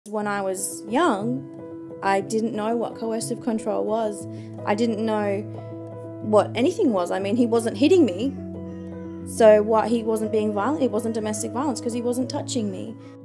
When I was young, I didn't know what coercive control was. I didn't know what anything was. I mean, he wasn't hitting me, so what? He wasn't being violent. It wasn't domestic violence because he wasn't touching me.